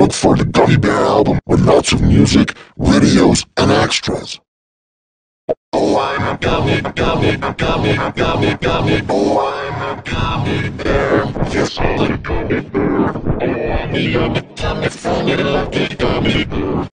look for the Gummy Bear album with lots of music, videos, and extras. Oh, I'm a gummy, gummy, gummy, gummy, gummy. Oh, I'm a gummy bear. Yes, I'm a gummy bear. Oh, I'm a yummy, tummy, funny, lucky gummy bear.